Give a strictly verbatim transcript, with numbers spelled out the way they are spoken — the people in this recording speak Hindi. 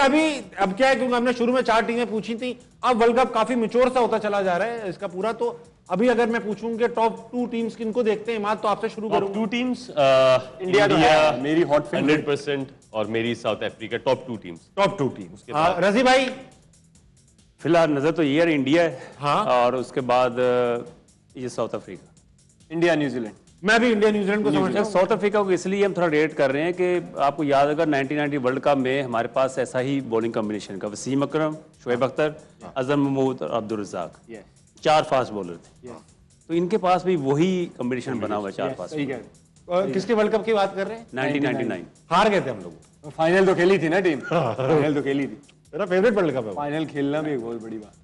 अभी अब क्या है, क्योंकि हमने शुरू में चार टीमें पूछी थी, अब वर्ल्ड कप काफी मैच्योर सा होता चला जा रहा है इसका पूरा। तो अभी अगर मैं पूछूं कि टॉप टू टीम्स किनको देखते हैं, इमाद तो आपसे शुरू करूंगा। टू टीम्स, इंडिया तो है मेरी हॉट हंड्रेड परसेंट, और मेरी South Africa. Top two teams, top two teams. Razi भाई? फिलहाल नजर तो ये यार इंडिया है, हाँ, और उसके बाद ये साउथ अफ्रीका, इंडिया न्यूजीलैंड। मैं भी इंडिया न्यूजीलैंड को समझता हूं। साउथ अफ्रीका को इसलिए हम थोड़ा रेट कर रहे हैं कि आपको याद होगा नाइनटीन नाइंटी वर्ल्ड कप में हमारे पास ऐसा ही बॉलिंग कॉम्बिनेशन का वसीम अकरम, शोएब अख्तर, अजहर महमूद और अब्दुल रज़ाक, चार फास्ट बॉलर थे। तो इनके पास भी वही कॉम्बिनेशन बना हुआ है, चार फास्ट। किसके वर्ल्ड कप की बात कर रहे हैं? Nineteen ninety nine. हार गए थे हम लोग। फाइनल तो खेली थी ना टीम, फाइनल तो खेली थी। मेरा फेवरेट वर्ल्ड कप है। फाइनल खेलना भी एक बहुत बड़ी बात।